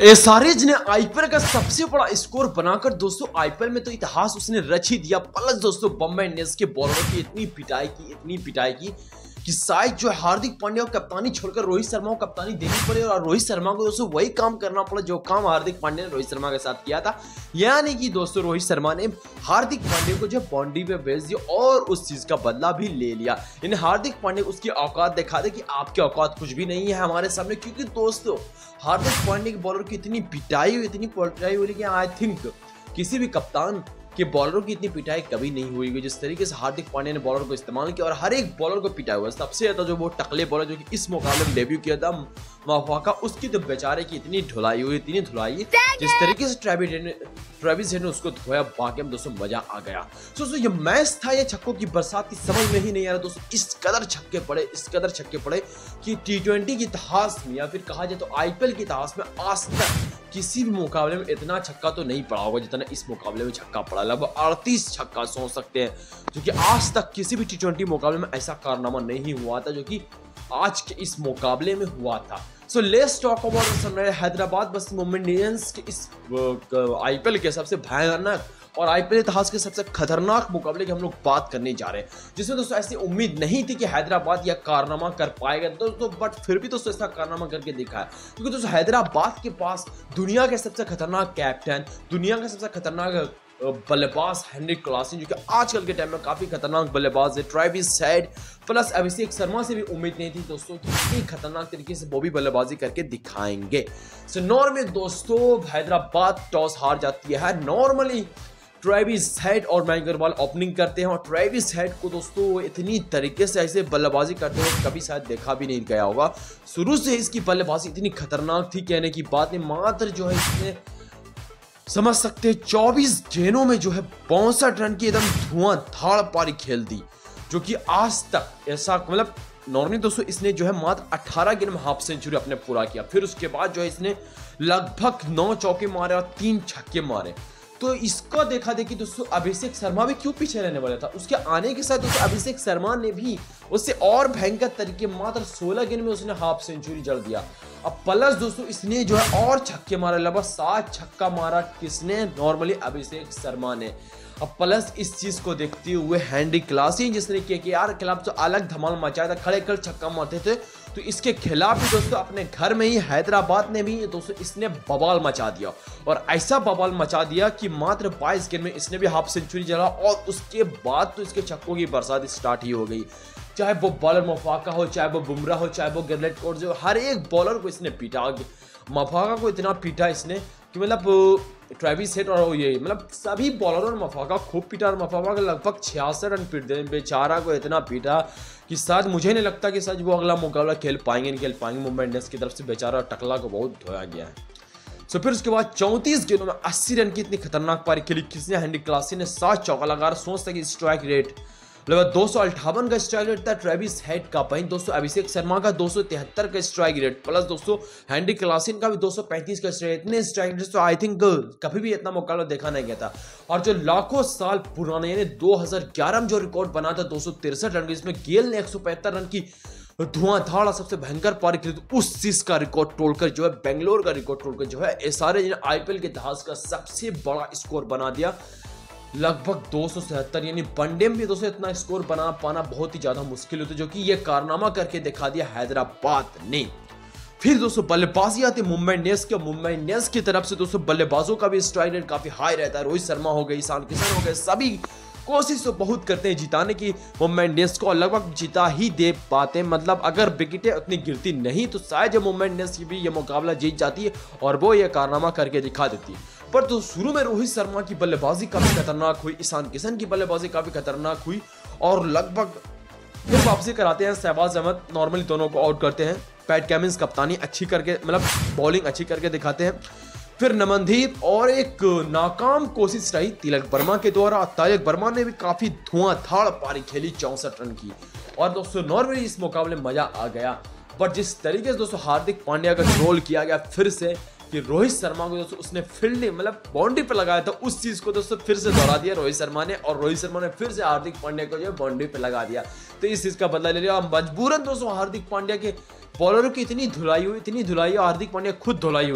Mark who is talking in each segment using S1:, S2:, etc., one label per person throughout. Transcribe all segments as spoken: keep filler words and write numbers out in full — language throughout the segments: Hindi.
S1: एसआरएच ने आईपीएल का सबसे बड़ा स्कोर बनाकर दोस्तों आईपीएल में तो इतिहास उसने रच ही दिया। प्लस दोस्तों बम्बई इंडियंस के बॉलरों की इतनी पिटाई की इतनी पिटाई की कि शायद जो हार्दिक पांड्या को कप्तानी छोड़कर रोहित शर्मा को कप्तानी देनी पड़े और रोहित शर्मा को दोस्तों वही काम करना पड़ा जो काम हार्दिक पांड्या ने रोहित शर्मा के साथ किया था। यानी कि दोस्तों रोहित शर्मा ने हार्दिक पांड्या को जो बाउंड्री पे भेज दिया और उस चीज का बदला भी ले लिया। इन हार्दिक पांड्या उसकी औकात दिखा दे कि आपकी औकात कुछ भी नहीं है हमारे सामने, क्योंकि दोस्तों हार्दिक पांड्या के बॉलर की इतनी पिटाई हुई इतनी पिटाई हुई कि आई थिंक किसी भी कप्तान कि बॉलरों की इतनी पिटाई कभी नहीं हुई हुई जिस तरीके से हार्दिक पांड्या ने बॉलर को इस्तेमाल किया और हर एक बॉलर को पिटाया हुआ। सबसे ज्यादा जो वो टकले बॉलर जो कि इस मुकाबले में डेब्यू किया था मफाका, उसकी तो बेचारे की इतनी धुलाई हुई इतनी धुलाई जिस तरीके से ट्रेविस हेड ने ट्रेविस हेड ने उसको धोया, वाकई में दोस्तों मजा आ गया। दोस्तों ये मैच था ये छक्कों की बरसात की समझ में ही नहीं आ रहा दोस्तों। इस कदर छक्के पड़े इस कदर छक्के पड़े कि टी ट्वेंटी के इतिहास में या फिर कहा जाए तो आईपीएल के इतिहास में आज तक किसी भी मुकाबले में इतना छक्का तो नहीं पड़ा होगा जितना इस मुकाबले में छक्का पड़ा। लगभग अड़तीस छक्का सोच सकते हैं, जो कि आज तक किसी भी टी ट्वेंटी मुकाबले में ऐसा कारनामा नहीं हुआ था जो कि आज के इस मुकाबले में हुआ था। So let's talk about Sunrisers Hyderabad versus Mumbai Indians के इस आईपीएल के सबसे भयानक और आईपीएल इतिहास के सबसे खतरनाक मुकाबले की हम लोग बात करने जा रहे हैं, जिसमें दोस्तों ऐसी उम्मीद नहीं थी कि हैदराबाद यह कारनामा कर पाएगा दोस्तों, बट फिर भी दोस्तों ऐसा कारनामा करके दिखाया। क्योंकि दोस्तों हैदराबाद के पास दुनिया के सबसे खतरनाक कैप्टन, दुनिया का सबसे खतरनाक बल्लेबाज हेनरिक क्लासन, जो कि आजकल के टाइम में काफी खतरनाक बल्लेबाज है, Travis Head plus Abhishek Sharma से भी उम्मीद नहीं थी दोस्तों कि इतनी खतरनाक तरीके से वो भी बल्लेबाजी करके दिखाएंगे। सो नॉर्मली दोस्तों हैदराबाद टॉस हार जाती है। नॉर्मली ट्रेविस हेड और मयंक अग्रवाल ओपनिंग करते हैं और ट्रेविस हेड को दोस्तों इतनी तरीके से ऐसे बल्लेबाजी करते हुए कभी शायद देखा भी नहीं गया होगा। शुरू से इसकी बल्लेबाजी इतनी खतरनाक थी, कहने की बात नहीं। मात्र जो है इसने समझ सकते हैं चौबीस गेंदों में जो है बासठ रन की एकदम धुआंधार पारी खेल दी, जो कि आज तक ऐसा मतलब नॉर्मली दोस्तों इसने जो है मात्र अठारह गेंद में हाफ सेंचुरी अपने पूरा किया। फिर उसके बाद जो है इसने लगभग नौ चौके मारे और तीन छक्के मारे। तो इसको देखा देखी दोस्तों अभिषेक शर्मा भी क्यों पीछे रहने वाला था। उसके आने के साथ दोस्तों अभिषेक शर्मा ने भी उससे और भयंकर तरीके मात्र सोलह गेंद में उसने हाफ सेंचुरी जड़ दिया। अब प्लस दोस्तों इसने जो है और छक्के मारे, लगभग सात छक्का मारा किसने, नॉर्मली अभिषेक शर्मा ने। अब प्लस इस चीज को देखते हुए हेनरिक क्लासन जिसने केकेआर के खिलाफ जो अलग धमाल मचाया था, खड़े खड़े छक्का मारते थे, तो इसके खिलाफ भी दोस्तों अपने घर में ही हैदराबाद ने भी दोस्तों इसने बवाल मचा दिया और ऐसा बवाल मचा दिया कि मात्र बाईस गेंद में इसने भी हाफ सेंचुरी जड़ा और उसके बाद तो इसके छक्कों की बरसात स्टार्ट ही हो गई। चाहे वो बॉलर मफाका हो, चाहे वो बुमराह हो, चाहे वो गिरलेट कौर जो, हर एक बॉलर को इसने पीटा। मफाका को इतना पीटा इसने कि मतलब ट्रेविस हेड और ये मतलब सभी बॉलरों ने मफाका खूब पीटा और मफाका के लगभग छियासठ रन पीट दे। बेचारा को इतना पीटा कि शायद मुझे नहीं लगता कि शायद वो अगला मुकाबला खेल पाएंगे नहीं खेल पाएंगे मुंबई इंडियंस की तरफ से। बेचारा टकला को बहुत धोया गया है। सो फिर उसके बाद चौंतीस गेंदों में अस्सी रन की इतनी खतरनाक पारी खेली किसने, हेनरिक क्लासन ने सात चौका लगा। सोच सके स्ट्राइक रेट लगभग दो सौ अट्ठावन का स्ट्राइक रेट था ट्रेविस हेड का, वहीं दोस्तों अभिषेक शर्मा का दो सौ तिहत्तर का स्ट्राइक रेट, प्लस दोस्तों हेनरिक क्लासन का भी दो सौ पैंतीस का स्ट्राइक। इतने स्ट्राइक रेट तो आई थिंक कभी भी इतना मुकाबला देखा नहीं गया था। और जो लाखों साल पुराने यानी दो हज़ार ग्यारह में जो रिकॉर्ड बना था दो सौ तिरसठ रन, इसमें गेल ने एक सौ पचहत्तर रन की धुआंधार सबसे भयंकर पारी खेली, तो उस चीज का रिकॉर्ड तोड़कर जो है बेंगलोर का रिकॉर्ड तोड़कर जो है एसआरएच ने आईपीएल के इतिहास का सबसे बड़ा स्कोर बना दिया। लगभग दो सौ सतहत्तर, यानी वनडे में भी दोस्तों इतना स्कोर बना पाना बहुत ही ज्यादा मुश्किल होता है, जो कि ये कारनामा करके दिखा दिया हैदराबाद ने। फिर दोस्तों बल्लेबाजी आती मुंबई इंडियंस के। मुंबई इंडियंस की तरफ से दोस्तों बल्लेबाजों का भी स्ट्राइक रेट काफी हाई रहता है। रोहित शर्मा हो गए, ईशान किशन हो गए, सभी कोशिश तो बहुत करते हैं जिताने की मुंबई इंडियंस को और लगभग जिता ही दे पाते। मतलब अगर विकेटें उतनी गिरती नहीं तो शायद मुंबई इंडियंस की भी ये मुकाबला जीत जाती है और वो ये कारनामा करके दिखा देती है। पर तो शुरू में रोहित शर्मा की बल्लेबाजी काफी खतरनाक हुई, ईशान किशन की बल्लेबाजी काफी खतरनाक हुई और लगभग फिर वापसी कराते हैं शहबाज अहमद, नॉर्मली दोनों को आउट करते हैं। पैट कमिंस कप्तानी अच्छी करके मतलब बॉलिंग अच्छी करके दिखाते हैं। फिर नमनदीप और एक नाकाम कोशिश रही तिलक वर्मा के द्वारा। तिलक वर्मा ने भी काफी धुआंधार पारी खेली चौसठ रन की और दोस्तों नॉर्मली इस मुकाबले में मजा आ गया। बट जिस तरीके से दोस्तों हार्दिक पांड्या का रोल किया गया फिर से कि रोहित शर्मा को दोस्तों उसने फील्डिंग मतलब बाउंड्री पे लगाया था, उस चीज को दोस्तों फिर से दोहरा दिया रोहित शर्मा ने और रोहित शर्मा ने फिर से हार्दिक पांड्या को जो है बाउंड्री पे लगा दिया। तो इस चीज का बदला ले लिया। मजबूरन दोस्तों हार्दिक पांड्या के बॉलरों की इतनी धुलाई हुई इतनी धुलाई हार्दिक पांड्या खुद धुलाई हुई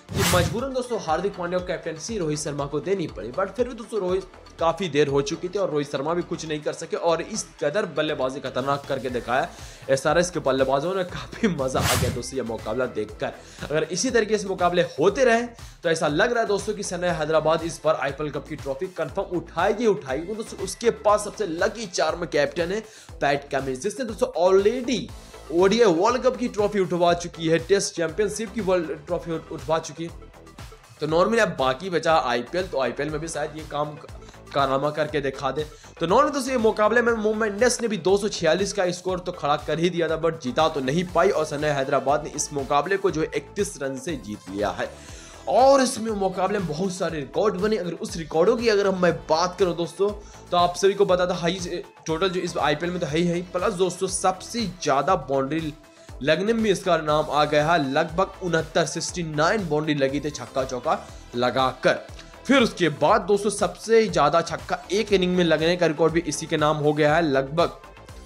S1: कि मजबूरन दोस्तों हार्दिक पांड्या को कैप्टनसी रोहित शर्मा को देनी पड़ी, बट फिर भी दोस्तों रोहित काफी देर हो चुकी थी और रोहित शर्मा भी कुछ नहीं कर सके और इस कदर बल्लेबाजी खतरनाक करके दिखाया एसआरएच के बल्लेबाजों ने। काफी मजा आ गया दोस्तों ये मुकाबला देखकर। अगर इसी तरीके से मुकाबले होते रहे तो ऐसा लग रहा है दोस्तों कि सनराइजर्स हैदराबाद इस बार आईपीएल कप की ट्रॉफी कंफर्म उठाएगी उठाएगी दोस्तों। उसके पास सबसे लकी चार्म कैप्टन है पैट कमिंस, जिसने दोस्तों ऑलरेडी ओडीआई वर्ल्ड कप की ट्रॉफी उठवा चुकी है, टेस्ट चैंपियनशिप की वर्ल्ड ट्रॉफी उठवा चुकी है। तो नॉर्मली अब बाकी बचा आईपीएल, तो आईपीएल में भी शायद ये काम कारनामा करके दिखा दे। तो नॉर्मली दोस्तों ये मुकाबले में मुंबई इंडियंस ने भी दो सौ छियालीस का स्कोर तो खड़ा कर ही दिया था, बट जीता तो नहीं पाई और सनराइजर्स हैदराबाद ने इस मुकाबले को जो है इकतीस रन से जीत लिया है। और इसमें मुकाबले में बहुत सारे रिकॉर्ड बने। अगर उस रिकॉर्डों की अगर हम मैं बात करूं दोस्तों तो आप सभी को बता था हाई टोटल जो इस आईपीएल में तो है ही है, प्लस दोस्तों सबसे ज्यादा बाउंड्री लगने में इसका नाम आ गया है। लगभग उनहत्तर सिक्सटी नाइन बाउंड्री लगी थी छक्का चौका लगाकर। फिर उसके बाद दोस्तों सबसे ज्यादा छक्का एक इनिंग में लगने का रिकॉर्ड भी इसी के नाम हो गया है। लगभग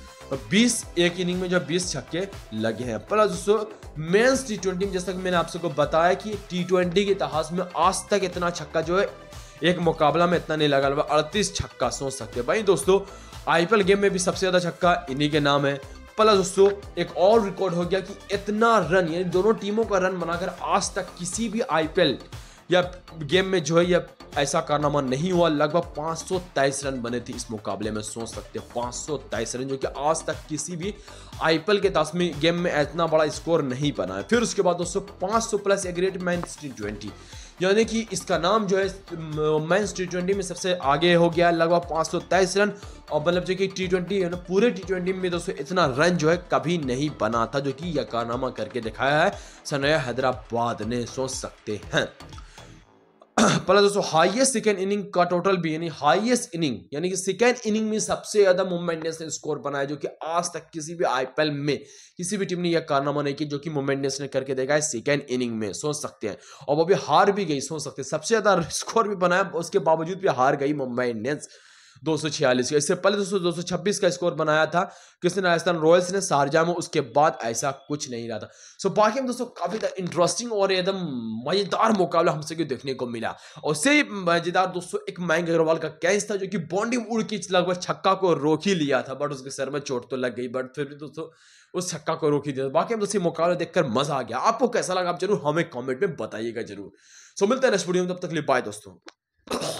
S1: बीस एक इनिंग में जो बीस छक्के लगे हैं। प्लस दोस्तों मेंस टी ट्वेंटी में जैसा कि मैंने आप सबको बताया कि टी ट्वेंटी के इतिहास में आज तक इतना छक्का जो है एक मुकाबला में इतना नहीं लगा, अड़तीस छक्का सोच सकते हैं भाई दोस्तों। आईपीएल गेम में भी सबसे ज्यादा छक्का इन्हीं के नाम है। प्लस दोस्तों एक और रिकॉर्ड हो गया कि इतना रन यानी दोनों टीमों का रन बनाकर आज तक किसी भी आईपीएल या गेम में जो है या ऐसा कारनामा नहीं हुआ। लगभग पाँच सौ तेईस रन बने थे इस मुकाबले में, सोच सकते हैं पाँच सौ तेईस रन, जो कि आज तक किसी भी आईपीएल के दसवीं गेम में इतना बड़ा स्कोर नहीं बना है। फिर उसके बाद दोस्तों पाँच सौ plus aggregate men's T twenty, यानी कि इसका नाम जो है मेंस टी ट्वेंटी में सबसे आगे हो गया, लगभग पाँच सौ तेईस रन। और मतलब जो कि टी ट्वेंटी है ना, पूरे टी ट्वेंटी में दोस्तों इतना रन जो है कभी नहीं बना था, जो कि यह कारनामा करके दिखाया है सनराइजर्स हैदराबाद ने, सोच सकते हैं। पहले दोस्तों हाईएस्ट सेकेंड इनिंग का टोटल भी यानी हाईएस्ट इनिंग यानी कि सेकेंड इनिंग में सबसे ज्यादा मुंबई इंडियंस ने स्कोर बनाया, जो कि आज तक किसी भी आईपीएल में किसी भी टीम ने यह कारनामा नहीं किया जो कि मुंबई इंडियंस ने करके देखा है सेकेंड इनिंग में, सोच सकते हैं। और वो भी हार भी गई, सोच सकते हैं सबसे ज्यादा स्कोर भी बनाया, उसके बावजूद भी हार गई मुंबई इंडियंस दो सौ छियालीस। इससे पहले दोस्तों दो सौ छब्बीस का स्कोर बनाया था किसने, राजस्थान रॉयल्स ने शारजाह में। उसके बाद ऐसा कुछ नहीं रहा था। सो बाकी में दोस्तों काफी इंटरेस्टिंग और एकदम मजेदार मुकाबला हमसे क्यों देखने को मिला। और से मजेदार दोस्तों एक मयंक अग्रवाल का कैच था जो कि बाउंड्री उड़ के लगभग छक्का को रोक ही लिया था, बट उसके सर में चोट तो लग गई, बट फिर भी दोस्तों उस छक्का को रोक ही दिया। बाकी हम दोस्तों मुकाबला देखकर मजा आ गया। आपको कैसा लगा आप जरूर हमें कॉमेंट में बताइएगा जरूर। सो मिलते हैं नेक्स्ट वीडियो में, तब तक के लिए बाय दोस्तों।